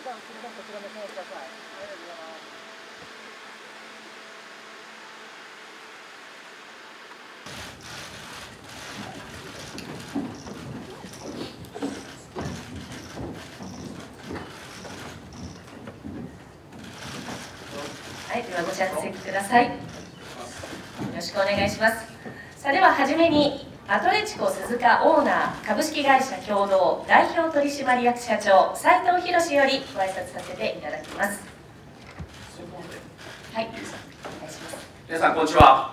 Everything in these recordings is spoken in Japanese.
はい、ではご着席ください。よろしくお願いします。さあ、では初めにアトレチコ鈴鹿オーナー株式会社共同代表取締役社長斉藤博よりご挨拶させていただきます。はい、お願いします。 皆さんこんにちは。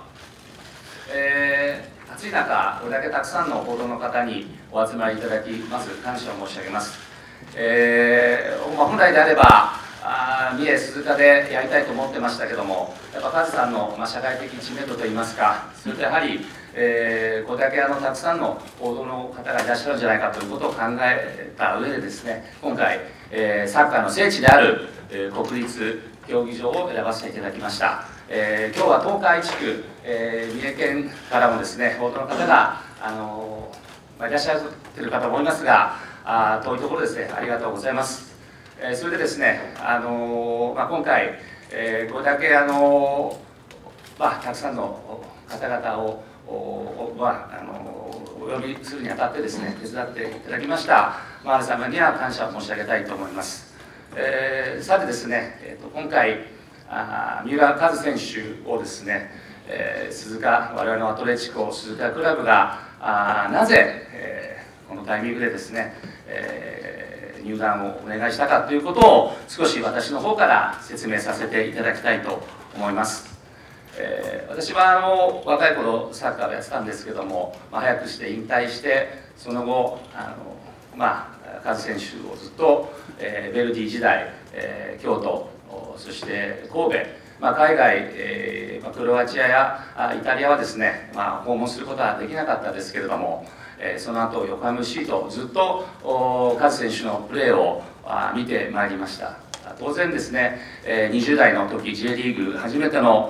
暑い中、これだけたくさんの報道の方にお集まりいただき、まず感謝を申し上げます。本来であれば三重、鈴鹿でやりたいと思ってましたけども、やっぱカズさんの社会的知名度といいますか、それとやはり、これだけたくさんの報道の方がいらっしゃるんじゃないかということを考えた上でですね、今回、サッカーの聖地である、国立競技場を選ばせていただきました。今日は東海地区、三重県からもですね、報道の方がいらっしゃっている方もいますが、遠いところですね、ありがとうございます。それでですね、今回、これだけたくさんの方々をお呼びするにあたってですね、手伝っていただきましたマール様には感謝を申し上げたいと思います。さてですね、今回三浦和選手をですね、鈴鹿、我々のアトレチコ鈴鹿クラブがなぜ、このタイミングでですね、入団をお願いしたかということを少し私の方から説明させていただきたいと思います。私は若い頃サッカーをやってたんですけども、早くして引退して、その後カズ選手をずっと、ベルディ時代、京都、そして神戸、海外、クロアチアやイタリアはですね、訪問することはできなかったですけれども、その後横浜 FC とずっとカズ選手のプレーを見てまいりました。当然ですね、20代の時 J リーグ初めての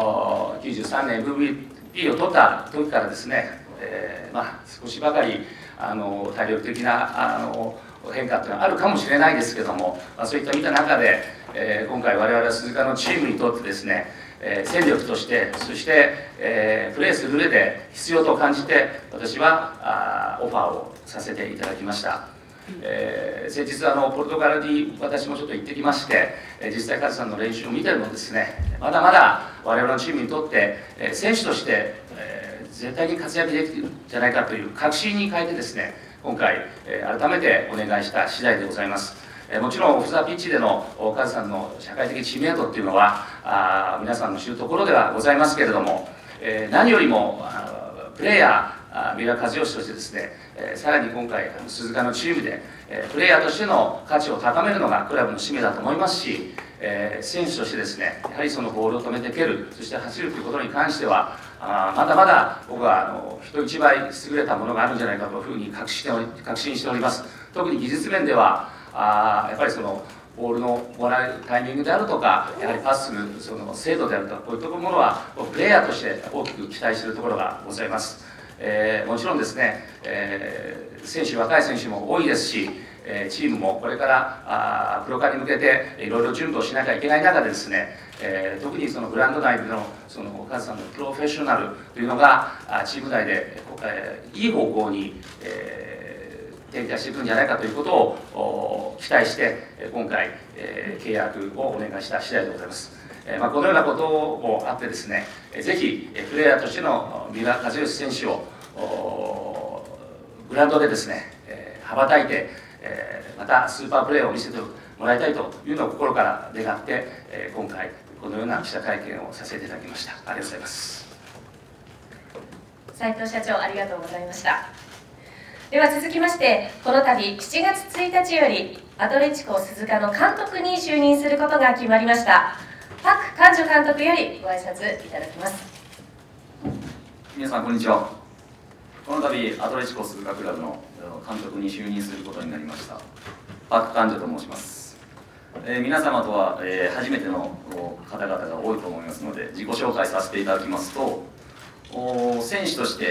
93年 MVP を取った時からですね、少しばかり体力的な変化というのはあるかもしれないですけども、そういった見た中で、今回我々は鈴鹿のチームにとってですね、戦力として、そして、プレーする上で必要と感じて私はオファーをさせていただきました。先日ポルトガルに私もちょっと行ってきまして、実際カズさんの練習を見てるのですね、まだまだ我々のチームにとって、選手として、絶対に活躍できるんじゃないかという確信に変えてですね、今回、改めてお願いした次第でございます。もちろんオフ・ザ・ピッチでのカズさんの社会的知名度っていうのは皆さんの知るところではございますけれども、何よりもプレーヤー三浦知良としてですね、さらに今回鈴鹿のチームでプレーヤーとしての価値を高めるのがクラブの使命だと思いますし、選手としてですね、やはりそのボールを止めて蹴る、そして走るということに関してはまだまだ僕は人一倍優れたものがあるんじゃないかというふうに確信しております。特に技術面ではやっぱりそのボールのもらうタイミングであるとか、やはりパスするその精度であるとか、こういったものはプレーヤーとして大きく期待しているところがございます。もちろんですね、若い選手も多いですし、チームもこれからプロ化に向けていろいろ準備をしなきゃいけない中でですね、特にそのグラウンド内でのそのカズさんのプロフェッショナルというのがチーム内でいい方向に展開していくんじゃないかということを期待して今回契約をお願いした次第でございます。このようなこともあってですね、ぜひプレーヤーとしての三浦知良選手をグラウンドでですね羽ばたいてまたスーパープレーを見せてもらいたいというのを心から願って今回このような記者会見をさせていただきました。ありがとうございます。 斉藤社長、ありがとうございました。では続きまして、この度7月1日よりアトレチコ鈴鹿の監督に就任することが決まりましたパク・カンジョ監督よりご挨拶いただきます。 皆さんこんにちは。この度アトレチコ鈴鹿クラブの監督に就任することになりましたパク・カンジョと申します。皆様とは、初めての方々が多いと思いますので自己紹介させていただきますと、選手として、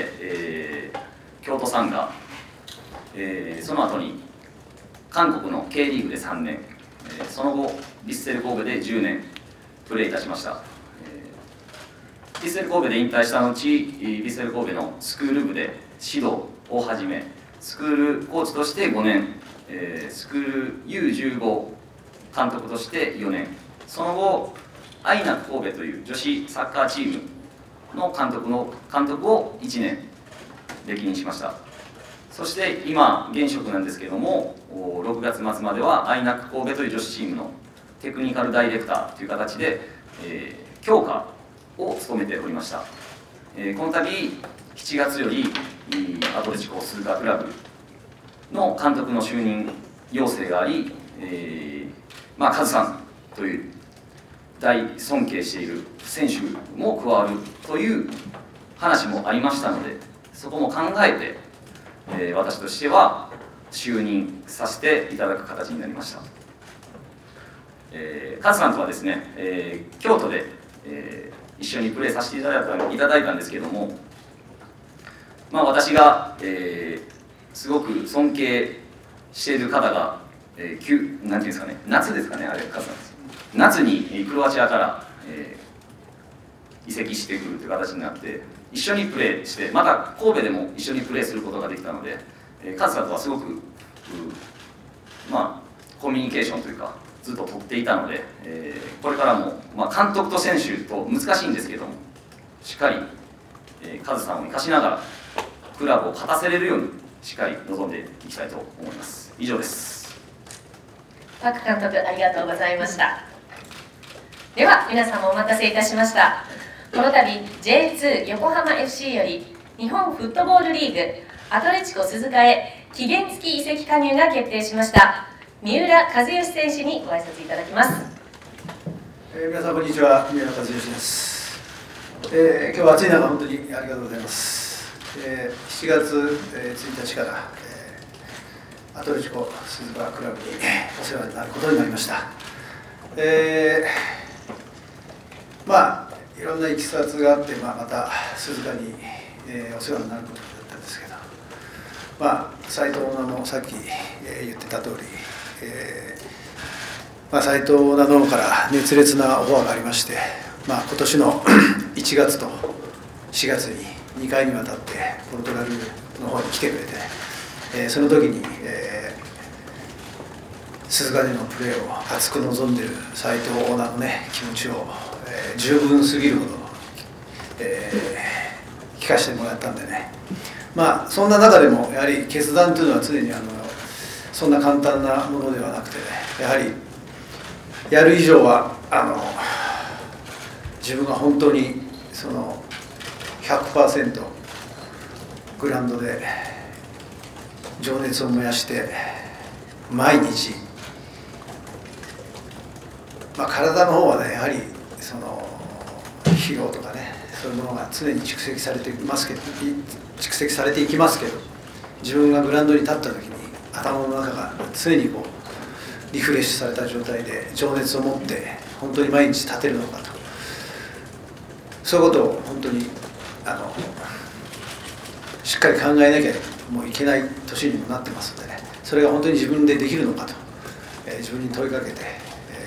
京都サンガ、その後に韓国の K リーグで3年、 その後ヴィッセル神戸で10年プレーいたしました。ヴィッセル神戸で引退した後、ヴィッセル神戸のスクール部で指導をはじめ、スクールコーチとして5年、スクール U15 監督として4年、その後アイナック神戸という女子サッカーチームの監督を1年歴任しました。そして今現職なんですけれども、6月末まではアイナック神戸という女子チームのテクニカルダイレクターという形で、強化を務めておりました。この度7月よりアトレチコ鈴鹿クラブの監督の就任要請があり、カズさんという大尊敬している選手も加わるという話もありましたので、そこも考えて、私としては就任させていただく形になりました。カズさんとはですね、京都で、一緒にプレーさせていただいたんですけども、私が、すごく尊敬している方が、なんていうんですかね、夏ですかね、あれカズさんです。夏にクロアチアから、移籍してくるという形になって、一緒にプレーして、また神戸でも一緒にプレーすることができたので、カズさんとはすごく、コミュニケーションというかずっと取っていたので、これからも、監督と選手と難しいんですけども、しっかり、カズさんを生かしながらクラブを勝たせれるようにしっかり臨んでいきたいと思います。以上です。 パク監督、ありがとうございました。では皆さんもお待たせいたしました。この度 J2 横浜 FC より日本フットボールリーグアトレチコ鈴鹿へ期限付き移籍加入が決定しました三浦知良選手にご挨拶いただきます。 皆さんこんにちは、三浦知良です。今日は暑い中本当にありがとうございます。7月1日から、アトレチコ鈴鹿クラブにお世話になることになりました。いろんないきさつがあって、また鈴鹿に、お世話になることだったんですけど、斉藤オーナーもさっき、言ってた通り、斉藤オーナーの方から熱烈なオファーがありまして、今年の1月と4月に2回にわたってポルトガルの方に来てくれて、その時に、鈴鹿でのプレーを熱く望んでいる斉藤オーナーのね気持ちを、十分すぎるほど、聞かせてもらったんでね、そんな中でもやはり決断というのは常にそんな簡単なものではなくて、ね、やはりやる以上は自分が本当にその 100% グラウンドで情熱を燃やして毎日、体の方はねやはりその疲労とかねそういうものが常に蓄積されていきますけど、自分がグラウンドに立った時に頭の中が常にこうリフレッシュされた状態で情熱を持って本当に毎日立てるのかと、そういうことを本当にしっかり考えなきゃもういけない年にもなってますのでね、それが本当に自分でできるのかと、自分に問いかけて、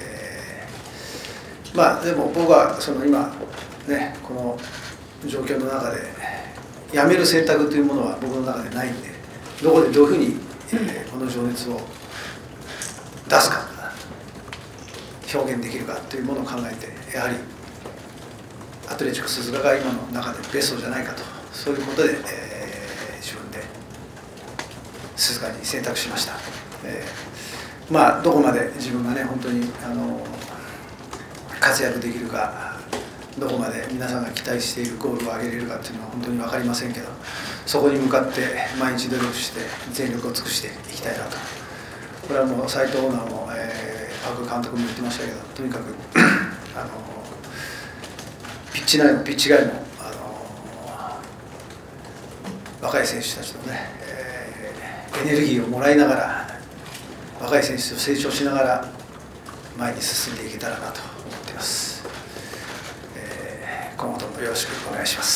でも僕はその今ねこの状況の中でやめる選択というものは僕の中でないんで、どこでどういうふうに、この情熱を出すか表現できるかというものを考えて、やはりアトレチコ鈴鹿が今の中でベストじゃないかと、そういうことで、自分で鈴鹿に選択しました。どこまで自分がね本当に活躍できるか、どこまで皆さんが期待しているゴールを上げれるかっていうのは本当に分かりませんけど、そこに向かって毎日努力して全力を尽くしていきたいなと。これはもう斉藤オーナーも、パク監督も言ってましたけど、とにかくピッチ内もピッチ外も若い選手たちのね、エネルギーをもらいながら若い選手と成長しながら前に進んでいけたらなと思っています。今後ともよろしくお願いします。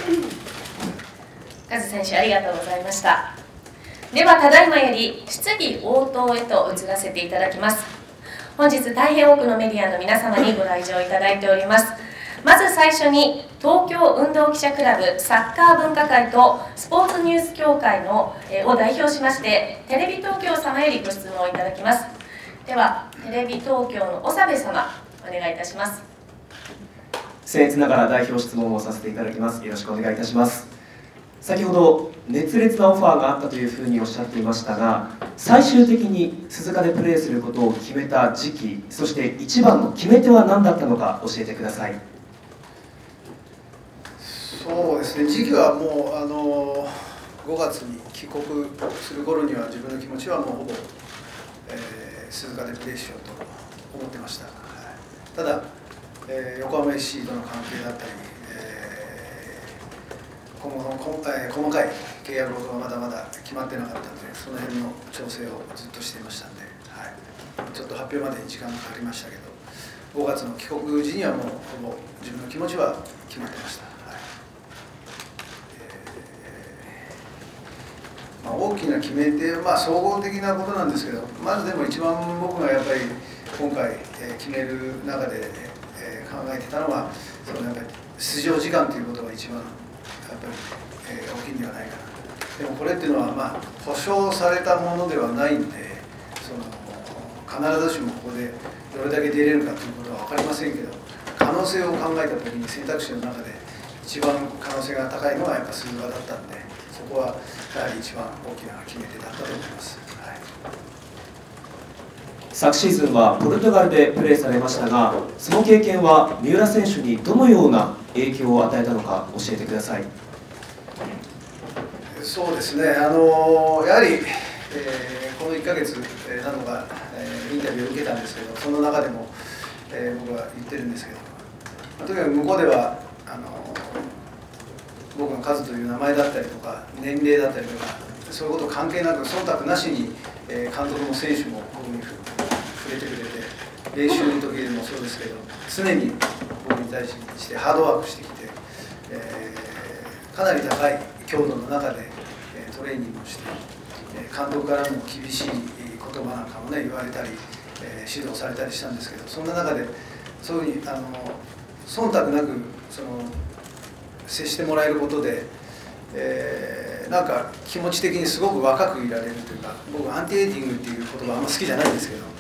カズ選手、ありがとうございました。ではただいまより質疑応答へと移らせていただきます。 本日大変多くのメディアの皆様にご来場いただいております。まず最初に東京運動記者クラブサッカー文化会とスポーツニュース協会を代表しましてテレビ東京様よりご質問をいただきます。ではテレビ東京の長部様お願いいたします。 僭越ながら代表質問をさせていただきます。よろしくお願いいたします。先ほど熱烈なオファーがあったというふうにおっしゃっていましたが、最終的に鈴鹿でプレーすることを決めた時期、そして一番の決め手は何だったのか教えてください。 そうですね、時期はもう5月に帰国する頃には自分の気持ちはもうほぼ、鈴鹿でプレーしようと思ってました。ただ、横浜 FC との関係だったり、今後の細かい契約事がまだまだ決まってなかったので、その辺の調整をずっとしていましたので、ちょっと発表までに時間がかかりましたけど、5月の帰国時にはもうほぼ自分の気持ちは決まってました。大きな決め手、総合的なことなんですけど、まずでも一番僕がやっぱり今回決める中で考えてたのは、そのやっぱり出場時間ということが一番やっぱり大きいんではないかな。でもこれっていうのは保証されたものではないんで、必ずしもここでどれだけ出れるかということは分かりませんけど、可能性を考えたときに選択肢の中で一番可能性が高いのはやっぱ鈴鹿だったんで、そこはやはり一番大きな決め手だったと思います。 昨シーズンはポルトガルでプレーされましたが、その経験は三浦選手にどのような影響を与えたのか教えてください。 そうですね、やはり、この1ヶ月なのか、インタビューを受けたんですけど、その中でも、僕は言ってるんですけど、とにかく向こうでは僕の数という名前だったりとか年齢だったりとか、そういうこと関係なく忖度なしに監督も選手も僕に触れてくれて、練習の時でもそうですけど、常に僕に対してハードワークしてきて、かなり高い強度の中でトレーニングをして、監督からも厳しい言葉なんかもね言われたり、指導されたりしたんですけど、そんな中でそういうふうに忖度なく接してもらえることで、なんか気持ち的にすごく若くいられるというか、僕アンティエイティングっていう言葉あんま好きじゃないんですけど、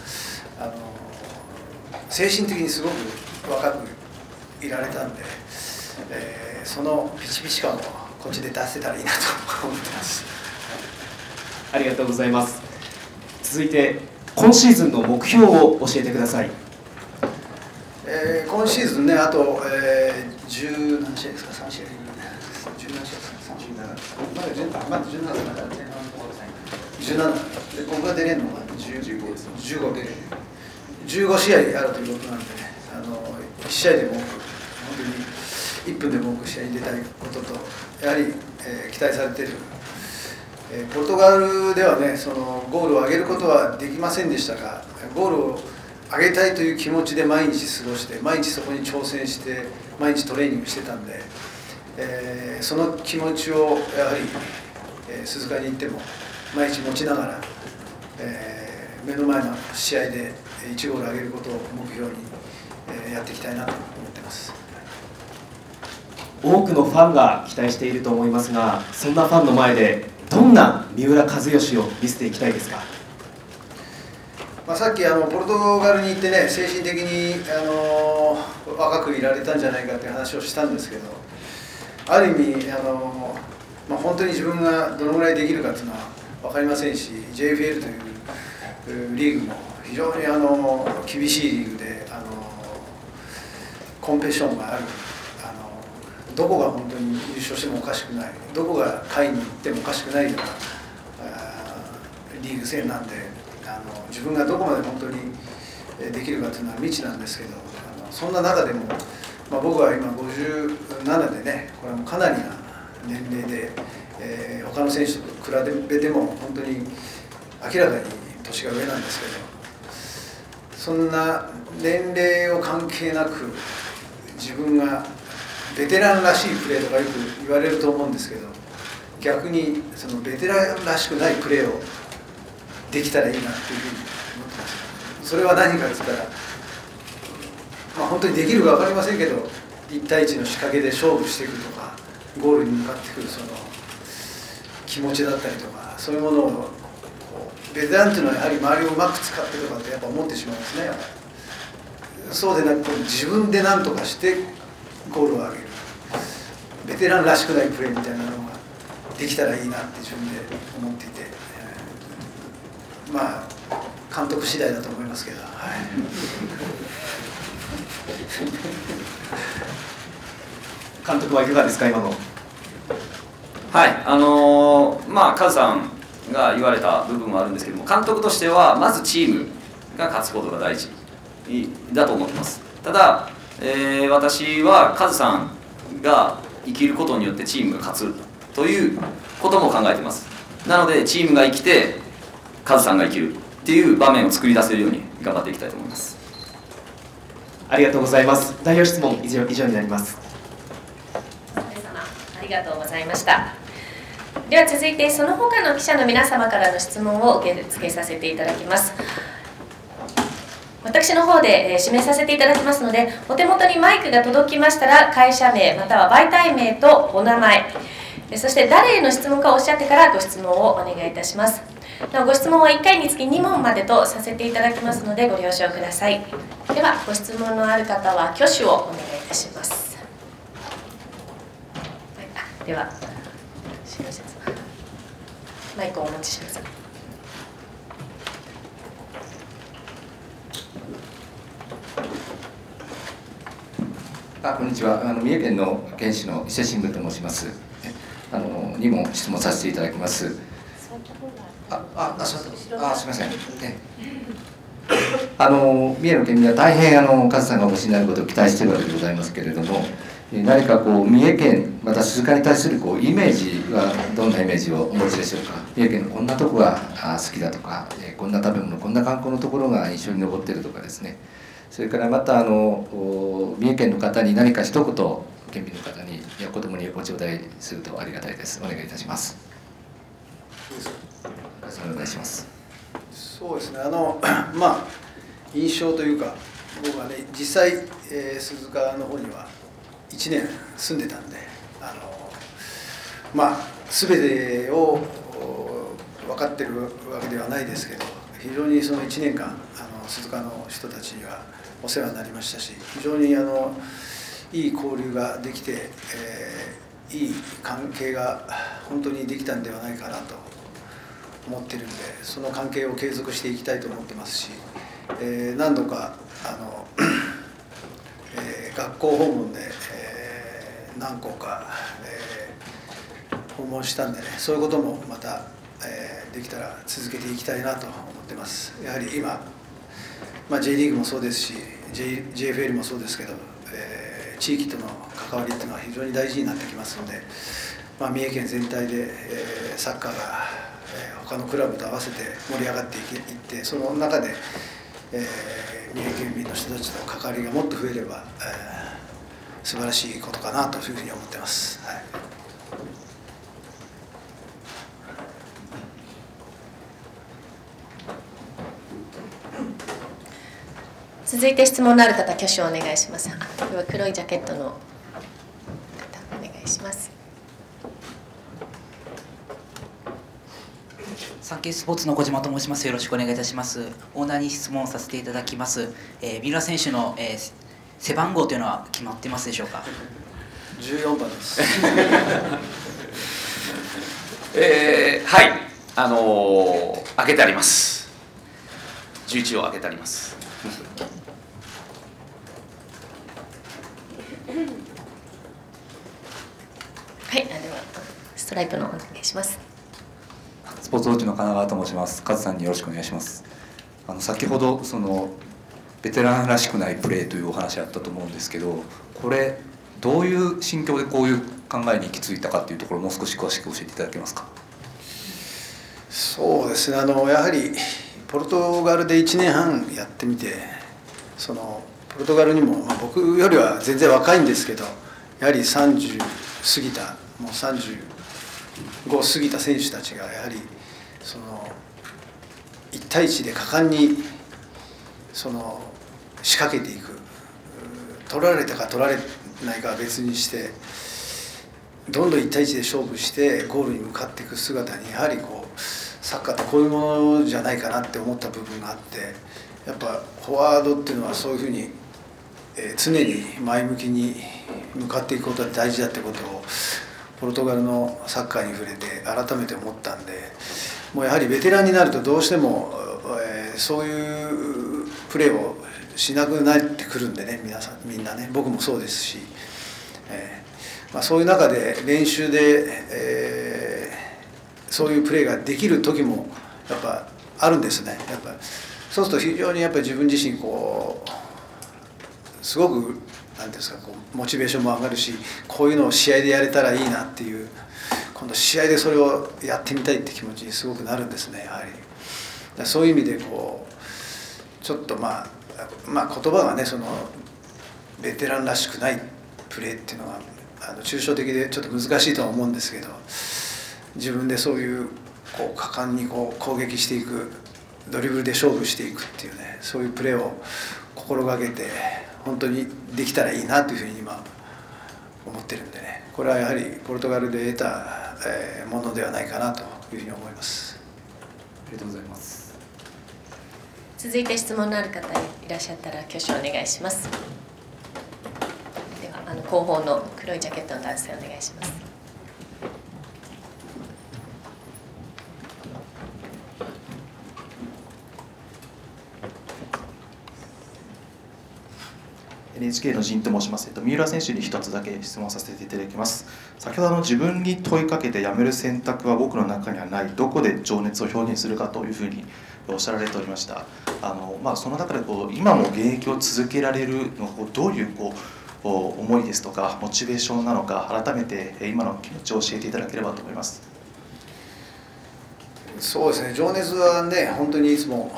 精神的にすごく若くいられたんで、そのピチピチ感をこっちで出せたらいいなと思ってます。 ありがとうございます。続いて今シーズンの目標を教えてください。 今シーズンね、あと、10何試合ですか、3試合、17試合ですか、まだ17だから前半のところですね、17で、僕が出れるのが15です、15で、15試合あるということなんでね、1試合でも多く、本当に1分でも多く試合に出たいことと、やはり、期待されている、ポルトガルではね、そのゴールを上げることはできませんでしたが、ゴールを上げたいという気持ちで毎日過ごして、毎日そこに挑戦して、毎日トレーニングしてたんで、その気持ちをやはり、鈴鹿に行っても毎日持ちながら、目の前の試合で1ゴール上げることを目標に、やっていきたいなと思ってます。 多くのファンが期待していると思いますが、そんなファンの前でどんな三浦知良を見せていきたいですか。 さっきポルトガルに行ってね、精神的に若くいられたんじゃないかという話をしたんですけど、ある意味本当に自分がどのぐらいできるかというのは分かりませんし、 JFL というリーグも非常に厳しいリーグでコンペティションがある、どこが本当に優勝してもおかしくない、どこが下位に行ってもおかしくないようなリーグ戦なんで、自分がどこまで本当にできるかというのは未知なんですけど、そんな中でも、僕は今57でね、これはもうかなりな年齢で、他の選手と比べても本当に明らかに年が上なんですけど、そんな年齢を関係なく自分がベテランらしいプレーとかよく言われると思うんですけど、逆にそのベテランらしくないプレーをできたらいいなっていうふうに思ってます。 それは何かって言ったら、本当にできるか分かりませんけど、1対1の仕掛けで勝負していくとか、ゴールに向かってくるその気持ちだったりとか、そういうものをベテランっていうのはやはり周りをうまく使ってとかってやっぱ思ってしまうんですね。そうでなく自分で何とかしてゴールを上げる、ベテランらしくないプレーみたいなのができたらいいなって自分で思っていて、監督次第だと思いますけど、 監督はいかがですか、今の。 はい、カズさんが言われた部分もあるんですけども、監督としてはまずチームが勝つことが大事だと思ってます。ただ、私はカズさんが生きることによってチームが勝つということも考えてます。なのでチームが生きてカズさんが生きるっていう場面を作り出せるように頑張っていきたいと思います。 ありがとうございます。代表質問以上になります。 皆様ありがとうございました。では続いてその他の記者の皆様からの質問を受け付けさせていただきます。私の方で指名させていただきますので、お手元にマイクが届きましたら会社名または媒体名とお名前、そして誰への質問かおっしゃってからご質問をお願いいたします。なおご質問は1回につき2問までとさせていただきますのでご了承ください。ではご質問のある方は挙手をお願いいたします。ではマイクをお持ちします。 こんにちは。三重県の県市の伊勢新聞と申します。2問質問させていただきます。すみません。三重の県民は大変カズさんがお越しになることを期待しているわけでございますけれども、何か三重県また鈴鹿に対するイメージはどんなイメージをお持ちでしょうか。三重県のこんなとこが好きだとか、こんな食べ物、こんな観光のところが印象に残っているとかですね。それからまた三重県の方に何か一言県民の方に子どもにご頂戴するとありがたいです。お願いいたします。お願いします。 そうですね。印象というか、僕はね実際、鈴鹿の方には1年住んでたんで、全てを分かってるわけではないですけど、非常にその1年間鈴鹿の人たちにはお世話になりましたし、非常にいい交流ができて、いい関係が本当にできたんではないかなと思ってるんで、その関係を継続していきたいと思ってますし、何度か学校訪問で、何校か、訪問したんでね、そういうこともまた、できたら続けていきたいなと思ってます。やはり今、J リーグもそうですし JFL もそうですけど、地域との関わりっていうのは非常に大事になってきますので、三重県全体で、サッカーが、他のクラブと合わせて盛り上がっていって、その中で、三重県民の人たちとの関わりがもっと増えれば、素晴らしいことかなというふうに思ってます。 続いて質問のある方、挙手をお願いします。では黒いジャケットの方、お願いします。 サンケイスポーツの小島と申します。よろしくお願いいたします。オーナーに質問させていただきます。三浦選手の、背番号というのは決まってますでしょうか。 14番です。 はい、開けてあります。11を開けてあります。 はい、ではストライプのお願いします。 スポーツウォッチの神奈川と申します。カズさんによろしくお願いします。先ほどベテランらしくないプレーというお話あったと思うんですけど、これどういう心境でこういう考えに行き着いたかというところをもう少し詳しく教えていただけますか。 そうですね。やはりポルトガルで1年半やってみて、ポルトガルにも、僕よりは全然若いんですけど、やはり30過ぎた、もう35過ぎた選手たちがやはり1対1で果敢にその仕掛けていく、取られたか取られないかは別にしてどんどん1対1で勝負してゴールに向かっていく姿にやはりこうサッカーってこういうものじゃないかなって思った部分があって、やっぱフォワードっていうのはそういうふうに常に前向きに向かっていくことが大事だってことをポルトガルのサッカーに触れて改めて思ったんで、もうやはりベテランになるとどうしてもそういうプレーをしなくなってくるんでね、みんなね、僕もそうですし、そういう中で練習で、そういうプレーができる時もやっぱあるんですね。やっぱそうすると非常にやっぱり自分自身こうすごくなんですか、こうモチベーションも上がるし、こういうのを試合でやれたらいいなっていう、今度試合でそれをやってみたいって気持ちにすごくなるんですね。やはりそういう意味でこうちょっとまあ言葉がね、そのベテランらしくないプレーっていうのは抽象的でちょっと難しいとは思うんですけど、自分でそういうこう果敢にこう攻撃していく、ドリブルで勝負していくっていうね、そういうプレーを心がけて本当にできたらいいなというふうに今思ってるんでね、これはやはりポルトガルで得たものではないかなというふうに思います。 ありがとうございます。 続いて質問のある方いらっしゃったら挙手お願いします。では後方の黒いジャケットの男性お願いします。 NHK の陣と申します。三浦選手に一つだけ質問させていただきます。先ほど自分に問いかけてやめる選択は僕の中にはない、どこで情熱を表現するかというふうにおっしゃられておりました。その中で今も現役を続けられるのはどういう思いですとかモチベーションなのか、改めて今の気持ちを教えていただければと思います。 そうですね、情熱はね、本当にいつも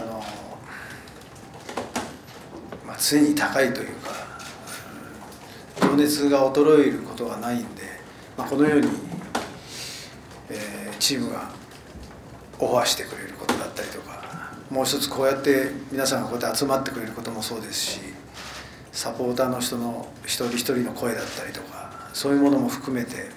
常に高いというか、情熱が衰えることがないんで、このように、チームがオファーしてくれることだったりとか、もう一つこうやって皆さんがこうやって集まってくれることもそうですし、サポーターの人の一人一人の声だったりとか、そういうものも含めて、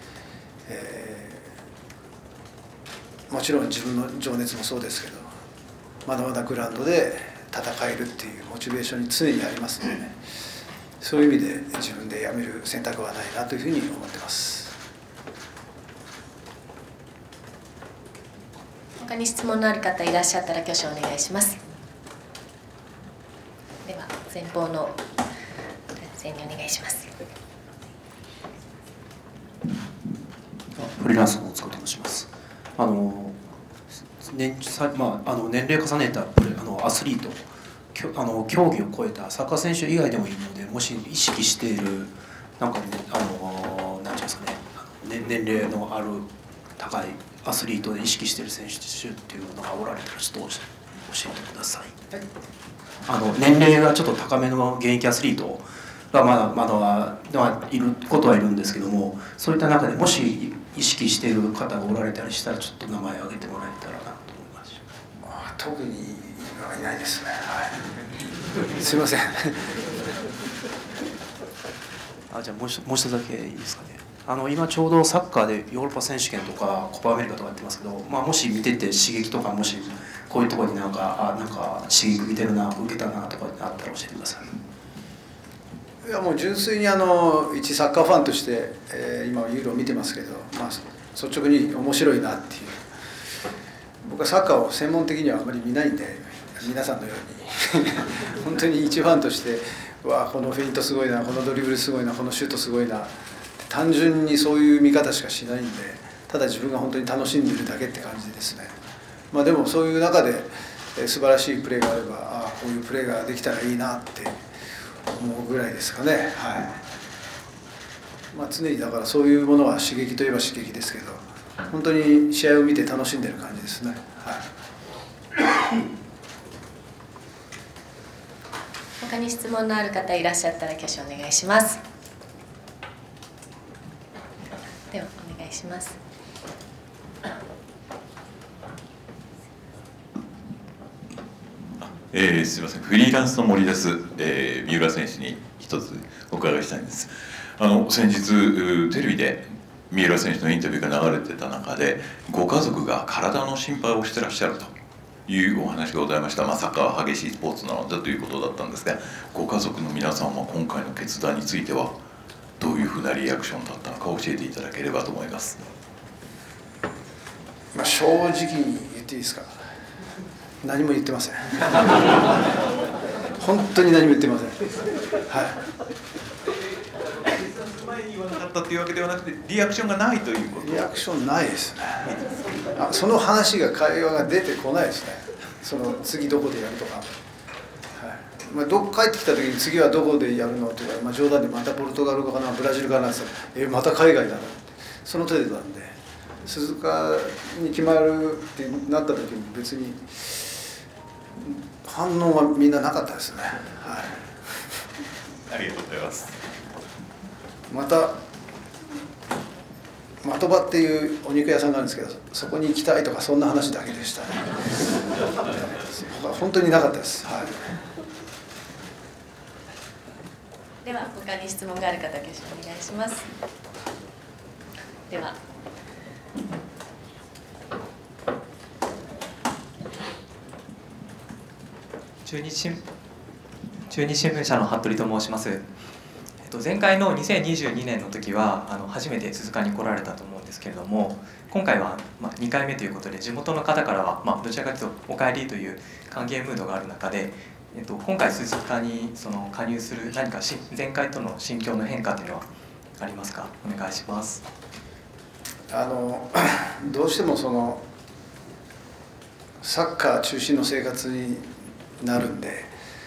もちろん自分の情熱もそうですけど、まだまだグラウンドで戦えるっていうモチベーションに常にありますのでね、そういう意味で自分で辞める選択はないなというふうに思ってます。 他に質問のある方いらっしゃったら挙手お願いします。では前方の男性にお願いします。 フリーランスの大塚と申します。年齢重ねたアスリート、競技を超えたサッカー選手以外でもいいので、もし意識しているなんかね、なんていうんですかね、年齢のある高いアスリートで意識している選手っていうのがおられたらちょっと教えてください。年齢がちょっと高めの現役アスリートがまだいることはいるんですけども、そういった中でもし意識している方がおられたりしたら、ちょっと名前を挙げてもらえたらなと思います。 特にはいないですね。はい、すいません。 じゃあもう一つだけいいですかね。今ちょうどサッカーでヨーロッパ選手権とかコパアメリカとかやってますけど、もし見てて刺激とか、もしこういうところになんか刺激受けたなとかあったら教えてください。 いやもう純粋に一サッカーファンとして、今ユーロを見てますけど、率直に面白いなっていう。僕はサッカーを専門的にはあまり見ないんで、皆さんのように本当に一ファンとして、わあこのフェイントすごいな、このドリブルすごいな、このシュートすごいな、単純にそういう見方しかしないんで、ただ自分が本当に楽しんでいるだけって感じですね。でもそういう中で素晴らしいプレーがあれば、こういうプレーができたらいいなって思うぐらいですかね。はい。常にだからそういうものは刺激といえば刺激ですけど、本当に試合を見て楽しんでる感じですね。はい。 他に質問のある方いらっしゃったら挙手お願いします。ではお願いします。 すみません、フリーランスの森です。三浦選手に一つお伺いしたいんです。先日テレビで三浦選手のインタビューが流れてた中で、ご家族が体の心配をしてらっしゃるというお話がございました。サッカーは激しいスポーツなのだということだったんですが、ご家族の皆さんは今回の決断についてはどういうふうなリアクションだったのか教えていただければと思います。 正直に言っていいですか。何も言ってません。本当に何も言ってません。はい。 前に言わなかったというわけではなくて、リアクションがないということ。 リアクションないですね。その話が会話が出てこないですね。その次どこでやるとか。はい。帰ってきた時に次はどこでやるのって言うから、冗談でまたポルトガルかなブラジルかなって言ったら、また海外だなってその程度なんで、鈴鹿に決まるってなった時に別に反応はみんななかったですね。はい。 ありがとうございます。 また的場っていうお肉屋さんがあるんですけど、そこに行きたいとかそんな話だけでしたね。本当になかったです。はい。 では他に質問がある方、挙手お願いします。では。 中日新聞社の服部と申します。前回の2022年の時は初めて鈴鹿に来られたと思うんですけれども、今回は2回目ということで、地元の方からはどちらかというとお帰りという歓迎ムードがある中で、今回鈴鹿に加入する何か前回との心境の変化というのはありますか？お願いします。 どうしてもサッカー中心の生活になるんで、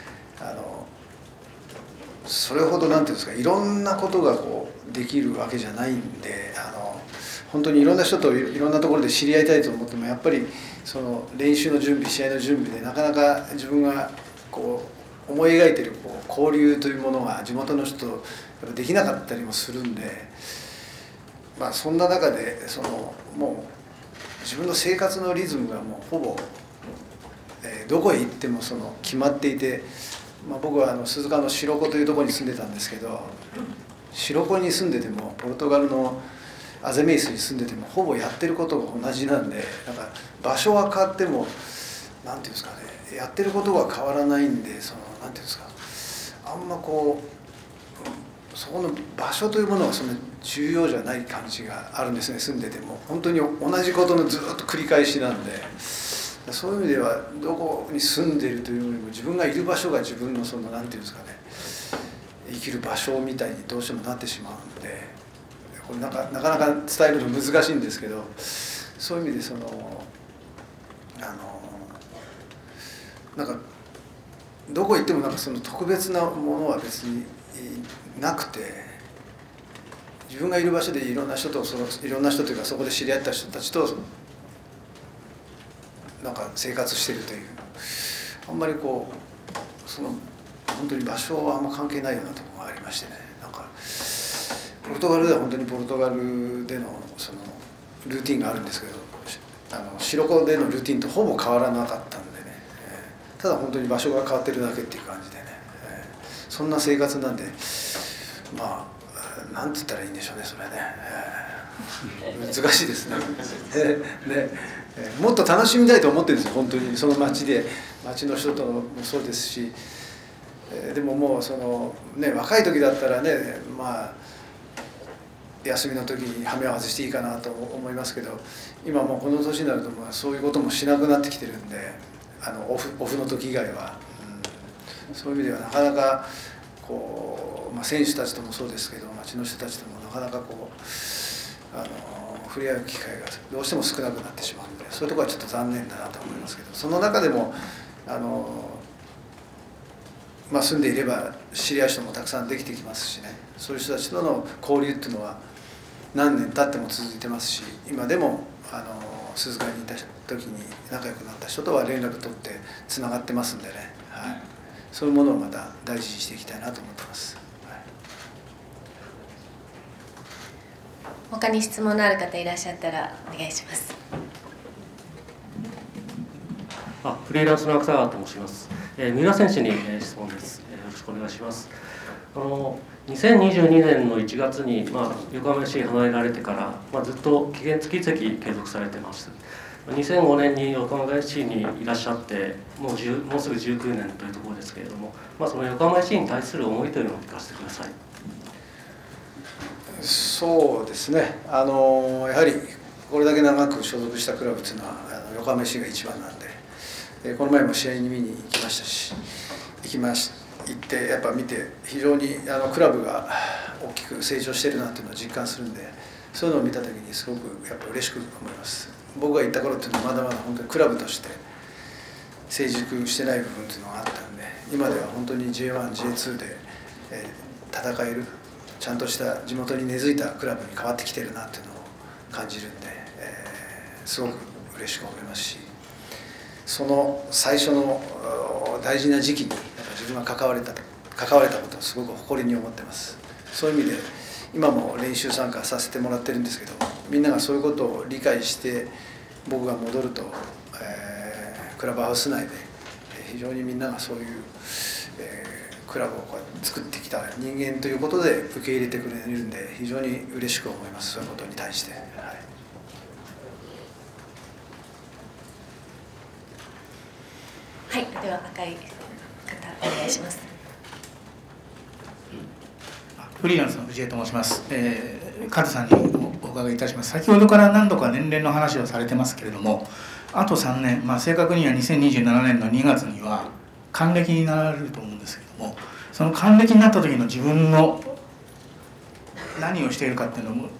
それほどなんていうんですか、いろんなことができるわけじゃないんで、本当にいろんな人といろんなところで知り合いたいと思っても、やっぱり練習の準備、試合の準備でなかなか自分が思い描いている交流というものが地元の人とやっぱできなかったりもするんで、そんな中でもう自分の生活のリズムがもうほぼ、どこへ行っても決まっていて。僕は鈴鹿の白子というところに住んでたんですけど、白子に住んでてもポルトガルのアゼメイスに住んでてもほぼやってることが同じなんで、場所は変わってもなんていうんですかね、やってることが変わらないんで、なんていうんですか、あんまそこの場所というものがそんな重要じゃない感じがあるんですね。住んでても本当に同じことのずっと繰り返しなんで。そういう意味ではどこに住んでいるというよりも自分がいる場所が自分のなんていうんですかね、生きる場所みたいにどうしてもなってしまうので、これなかなか伝えるの難しいんですけど、そういう意味でなんかどこ行っても特別なものは別になくて、自分がいる場所でいろんな人といろんな人というかそこで知り合った人たちと生活してるという、あんまり本当に場所はあんま関係ないようなところがありましてね。ポルトガルでは本当にポルトガルでのルーティンがあるんですけど、白子でのルーティンとほぼ変わらなかったんでね、ただ本当に場所が変わってるだけっていう感じでね、そんな生活なんで、なんて言ったらいいんでしょうね、それね、難しいですね。もっと楽しみたいと思ってるんですよ、本当にその街の人ともそうですし、でももう若い時だったらね、休みの時に羽目を外していいかなと思いますけど、今もうこの年になるとそういうこともしなくなってきてるんで、オフの時以外は、そういう意味ではなかなか選手たちともそうですけど、街の人たちともなかなか触れ合う機会がどうしても少なくなってしまうので、そういうところはちょっと残念だなと思いますけど、その中でも住んでいれば知り合う人もたくさんできてきますしね、そういう人たちとの交流っていうのは何年経っても続いてますし、今でも鈴鹿にいた時に仲良くなった人とは連絡取ってつながってますんでね、はい、そういうものをまた大事にしていきたいなと思ってます。 他に質問のある方いらっしゃったらお願いします。 フリーランスの芥川と申します。 三浦選手に質問です。よろしくお願いします。2022年の1月に、横浜 FC 離れられてから、ずっと期限付き移籍継続されてます。2005年に横浜 FC にいらっしゃってもうすぐ19年というところですけれども、その横浜 FC に対する思いというのを聞かせてください。 そうですね、やはりこれだけ長く所属したクラブというのは横浜 FC が一番なんで、この前も試合に見に行きましたし、行ってやっぱ見て非常にクラブが大きく成長しているなというのを実感するんで、そういうのを見た時にすごくやっぱ嬉しく思います。僕が行った頃っていうのはまだまだ本当にクラブとして成熟してない部分というのがあったんで、今では本当に J1、J2 で戦えるちゃんとした地元に根付いたクラブに変わってきてるなというのを感じるんで、すごく嬉しく思いますし、その最初の大事な時期にやっぱ自分が関われたことをすごく誇りに思ってます。そういう意味で今も練習参加させてもらってるんですけど、みんながそういうことを理解して僕が戻ると、クラブハウス内で非常にみんながそういう、クラブを作ってきた人間ということで受け入れてくれるんで、非常に嬉しく思います。そういうことに対して、 はい、では赤い方お願いします。 フリーランスの藤江と申します。カズさんにお伺いいたします。先ほどから何度か年齢の話をされてますけれども、あと3年、正確には2027年の2月には還暦になられると思うんですけども、その還暦になった時の自分の何をしているかっていうのを語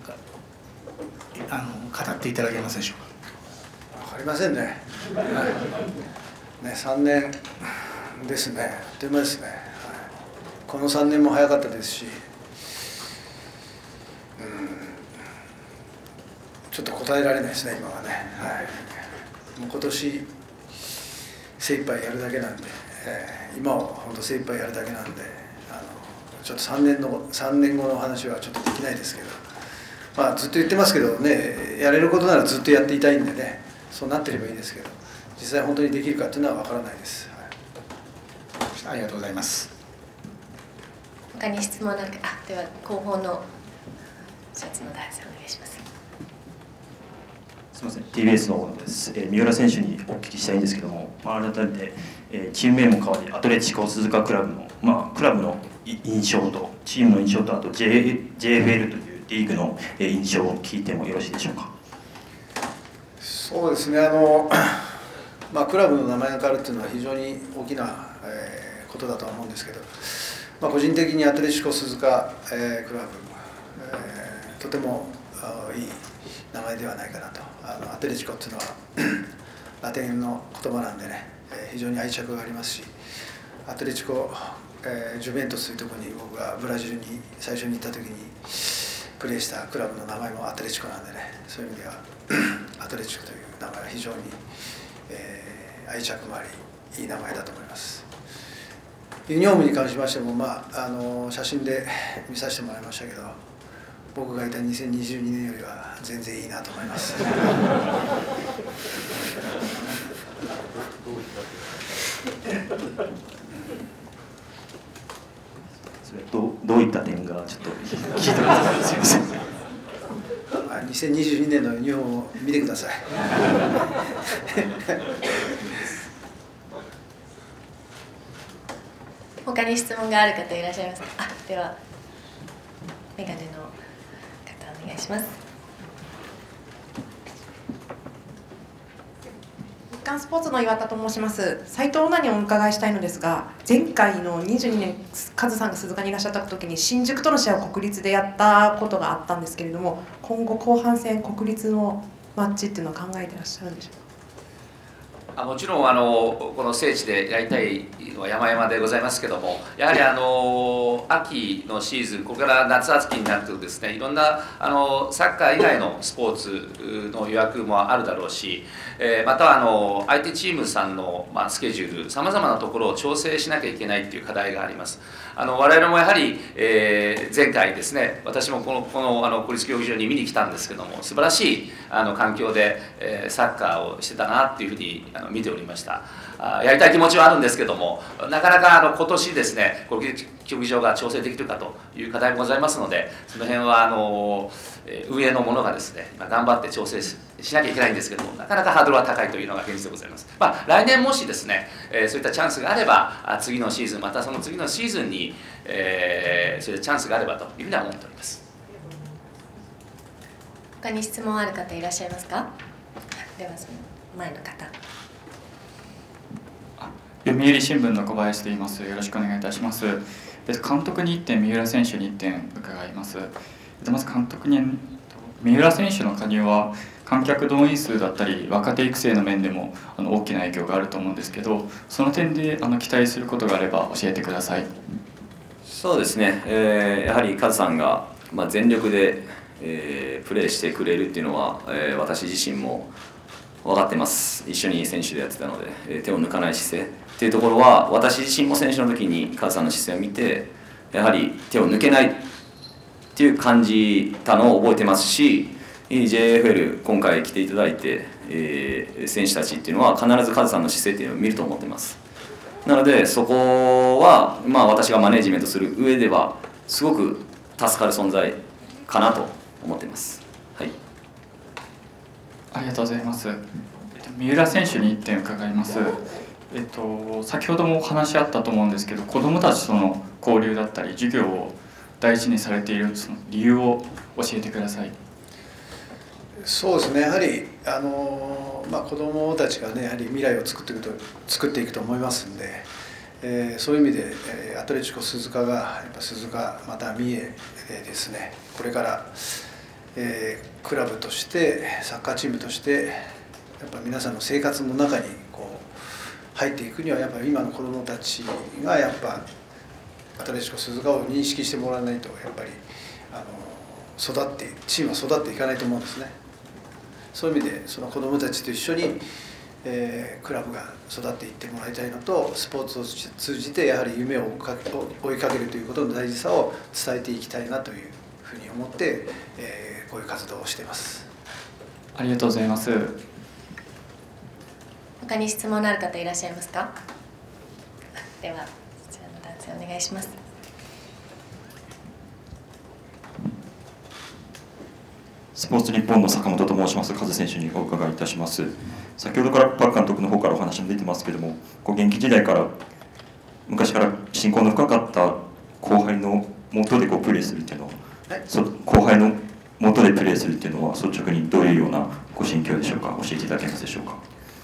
っていただけますでしょうか。 分かりませんね。3年ですね。あっという間ですね。この3年も早かったですし、ちょっと答えられないですね、今はね。もう今年精一杯やるだけなんで、今を本当精一杯やるだけなんで、ちょっと3年後の話はちょっとできないですけど、ずっと言ってますけどね、やれることならずっとやっていたいんでね、そうなってればいいですけど、実際本当にできるかっていうのは分からないです。 ありがとうございます。 他に質問なく、では後方のシャツの男性お願いします。 すみません、TBS の大野です。三浦選手にお聞きしたいんですけども、改めて、チーム名も変わりアトレチコ鈴鹿クラブの、クラブの印象とチームの印象と、あと JFL というリーグの印象を聞いてもよろしいでしょうか。 そうですね、クラブの名前が変わるというのは非常に大きなことだとは思うんですけど、個人的にアトレチコ鈴鹿クラブ、とてもいい名前ではないかなと。アトレチコっていうのはラテンの言葉なんでね、非常に愛着がありますし、アトレチコ、ジュベントスというところに僕がブラジルに最初に行った時にプレーしたクラブの名前もアトレチコなんでね、そういう意味ではアトレチコという名前は非常に、愛着もありいい名前だと思います。ユニフォームに関しましても、写真で見させてもらいましたけど、僕がいた2022年よりは全然いいなと思います。 それどういった点がちょっと聞いてください。すみません。 2022年のユニフォームを見てください。 他に質問がある方いらっしゃいますか。ではメガネの方お願いします。 日刊スポーツの岩田と申します。斉藤オーナーにお伺いしたいのですが、前回の22年カズさんが鈴鹿にいらっしゃった時に新宿との試合を国立でやったことがあったんですけれども、今後後半戦国立のマッチっていうのは考えていらっしゃるんでしょうか。 もちろんこの聖地でやりたいのは山々でございますけども、やはり秋のシーズン、これから夏秋になるとですね、いろんなサッカー以外のスポーツの予約もあるだろうし、または相手チームさんのスケジュール、さまざまなところを調整しなきゃいけないっていう課題があります。 我々もやはり、前回ですね、私もこの国立競技場に見に来たんですけども、素晴らしい環境で、サッカーをしてたなっていうふうに見ておりました。やりたい気持ちはあるんですけども、なかなか今年ですね、国立競技場が調整できるかという課題もございますので、その辺は運営の者がですね、頑張って調整しなきゃいけないんですけども、なかなかハードルは高いというのが現実でございます。来年もしですね、そういったチャンスがあれば、次のシーズン、またその次のシーズンに、そういったチャンスがあればというふうには思っております。 他に質問ある方いらっしゃいますか。ではその前の方。 読売新聞の小林と言います。よろしくお願いいたします。監督に1点、三浦選手に1点伺います。まず監督に、三浦選手の加入は観客動員数だったり若手育成の面でも大きな影響があると思うんですけど、その点で期待することがあれば教えてください。 そうですね、やはりカズさんが、全力で、プレーしてくれるっていうのは、私自身も分かってます。一緒に選手でやってたので、手を抜かない姿勢っていうところは、私自身も選手の時にカズさんの姿勢を見て、やはり手を抜けないっていう感じたのを覚えてますし、JFL 今回来ていただいて、選手たちっていうのは必ずカズさんの姿勢っていうのを見ると思ってます。なのでそこは、私がマネジメントする上ではすごく助かる存在かなと思っています。はい、 ありがとうございます。三浦選手に1点伺います。先ほどもお話あったと思うんですけど、子どもたちとの交流だったり授業を大事にされているその理由を教えてください。 そうですね、やはり子どもたちがね、やはり未来を作っていくと思いますんで、そういう意味で、アトレチコ鈴鹿がやっぱ鈴鹿また三重でですね、これから、クラブとしてサッカーチームとしてやっぱ皆さんの生活の中に入っていくには、やっぱり今の子どもたちがやっぱアトレチコ鈴鹿を認識してもらわないと、やっぱりチームは育っていかないと思うんですね。そういう意味でその子どもたちと一緒に、クラブが育っていってもらいたいのと、スポーツを通じてやはり夢を追いかけるということの大事さを伝えていきたいなというふうに思って、こういう活動をしています。 ありがとうございます。 他に質問のある方いらっしゃいますか。ではこちらの男性お願いします。 スポーツ日本の坂本と申します。カズ選手にお伺いいたします。先ほどからパク監督の方からお話も出てますけれども、現役時代から昔から親交の深かった後輩の元でプレーするっていうのは、後輩の元でプレーするっていうのは率直にどういうようなご心境でしょうか。教えていただけますでしょうか。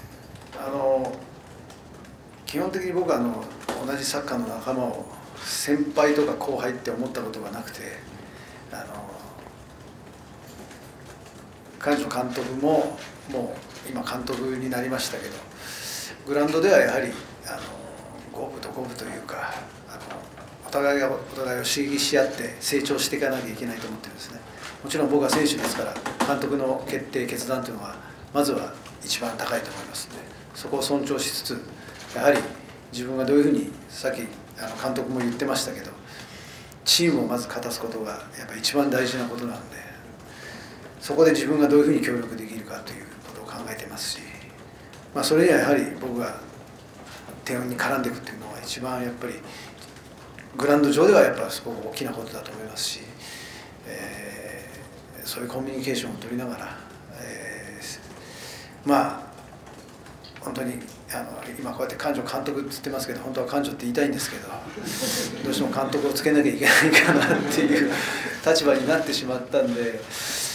基本的に僕は同じサッカーの仲間を先輩とか後輩って思ったことがなくて、彼女監督ももう今監督になりましたけど、グラウンドではやはり五分と五分というか、お互いがお互いを刺激し合って成長していかなきゃいけないと思ってるんですね。もちろん僕は選手ですから、監督の決断というのはまずは一番高いと思いますので、そこを尊重しつつ、やはり自分がどういうふうに、さっき監督も言ってましたけど、チームをまず勝たすことがやっぱり一番大事なことなので、そこで自分がどういうふうに協力できるかということを考えてますし、それにはやはり僕が点に絡んでいくというのは一番やっぱりグラウンド上ではやっぱりすごく大きなことだと思いますし、そういうコミュニケーションを取りながら、本当に今こうやって幹事監督って言ってますけど、本当は幹事って言いたいんですけど、どうしても監督をつけなきゃいけないかなっていう立場になってしまったんで、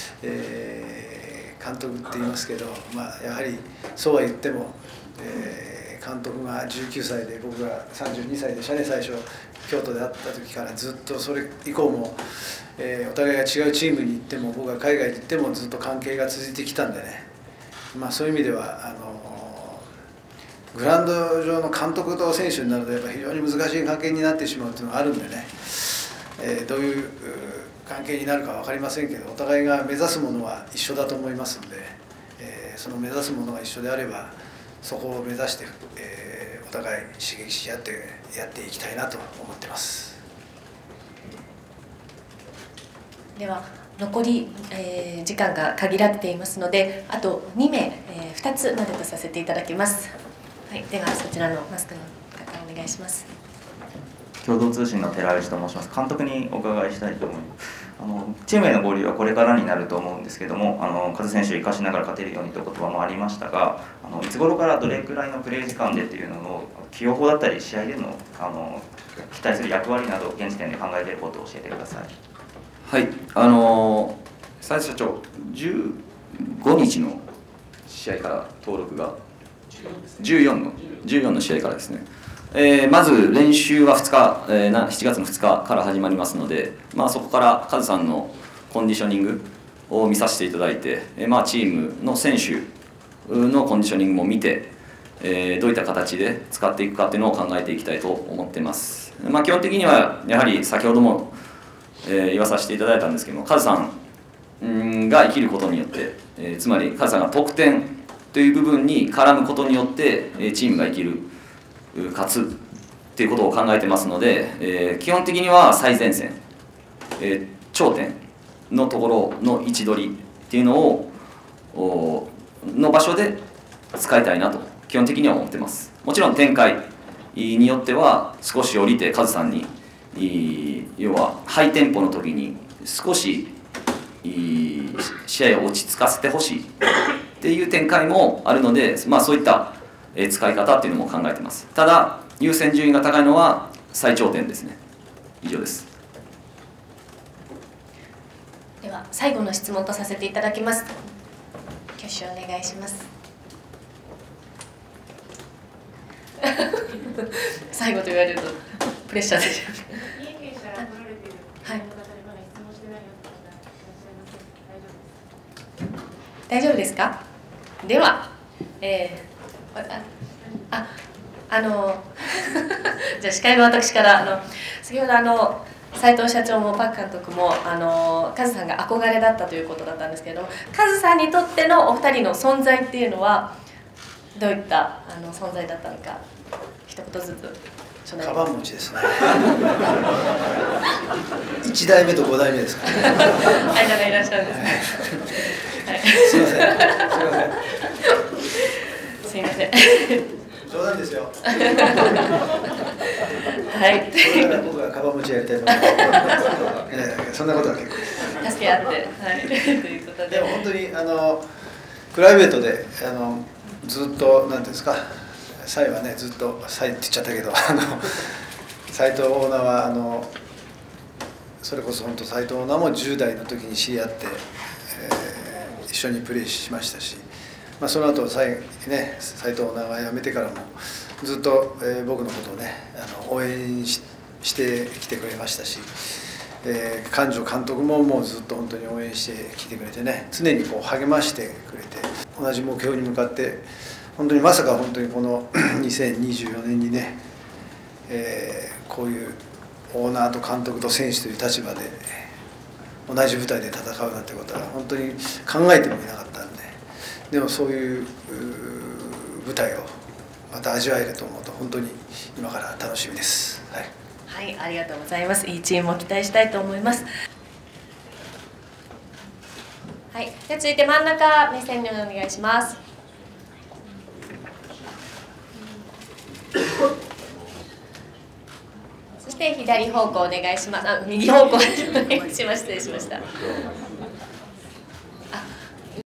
監督って言いますけど、やはりそうは言っても、監督が19歳で僕が32歳でしたね、最初京都で会った時からずっとそれ以降も、お互いが違うチームに行っても、僕が海外に行ってもずっと関係が続いてきたんでね、そういう意味ではグラウンド上の監督と選手になるとやっぱり非常に難しい関係になってしまうというのがあるんでね、どういう関係になるか分かりませんけど、お互いが目指すものは一緒だと思いますので、その目指すものが一緒であればそこを目指して、お互い刺激し合ってやっていきたいなと思ってます。 では残り、時間が限られていますので、あと2名、2つまでとさせていただきます。はい、ではそちらのマスクの方お願いします。 共同通信の寺内と申します。監督にお伺いしたいと思います。チームへの合流はこれからになると思うんですけども、カズ選手を生かしながら勝てるようにという言葉もありましたが、いつ頃からどれくらいのプレー時間でっていうのを起用法だったり試合での期待する役割など現時点で考えていることを教えてください。 はい、斉藤社長、15日の試合から登録が14の試合からですね。まず練習は2日、7月の2日から始まりますので、そこからカズさんのコンディショニングを見させていただいて、チームの選手のコンディショニングも見て、どういった形で使っていくかというのを考えていきたいと思っています。基本的にはやはり先ほども、言わさせていただいたんですけども、カズさんが生きることによって、つまりカズさんが得点という部分に絡むことによってチームが生きる。勝つっていうことを考えてますので、基本的には最前線、頂点のところの位置取りっていうのをの場所で使いたいなと基本的には思ってます。もちろん展開によっては少し降りてカズさんに要はハイテンポの時に少し試合を落ち着かせてほしいっていう展開もあるので、そういった使い方っていうのも考えています。ただ優先順位が高いのは最頂点ですね。以上です。 では最後の質問とさせていただきます。挙手お願いします。最後と言われるとプレッシャーでしょう。はい。大丈夫ですか？では。じゃあ司会の私から先ほど斉藤社長もパク監督もカズさんが憧れだったということだったんですけど、カズさんにとってのお二人の存在っていうのはどういった存在だったのか一言ずつ。 カバン持ちですね。1代目と5代目ですか。 間がいらっしゃるんですね。はい、 すいません。 すいません。 冗談ですよ。 はい。 これから僕がカバン持ちやりたいと思います。そんなことは結構です。 助け合って、はい。ということで。 でも本当にプライベートでずっとなんていうんですか、サイはねずっとサイって言っちゃったけど斉藤オーナーはそれこそ本当斉藤オーナーも10代の時に知り合って、一緒にプレーしましたし。その後斉藤オーナーが辞めてからもずっと、僕のことをね応援してきてくれましたし、菅城監督ももうずっと本当に応援してきてくれてね、常にこう励ましてくれて、同じ目標に向かって本当にまさか本当にこの2024年にね、こういうオーナーと監督と選手という立場で同じ舞台で戦うなんてことは本当に考えてもいなかったんで。でもそういう舞台をまた味わえると思うと本当に今から楽しみです。 はい、ありがとうございます。いいチームを期待したいと思います。はい、では続いて真ん中目線にお願いします。そして左方向お願いします。右方向お願いします。失礼しました。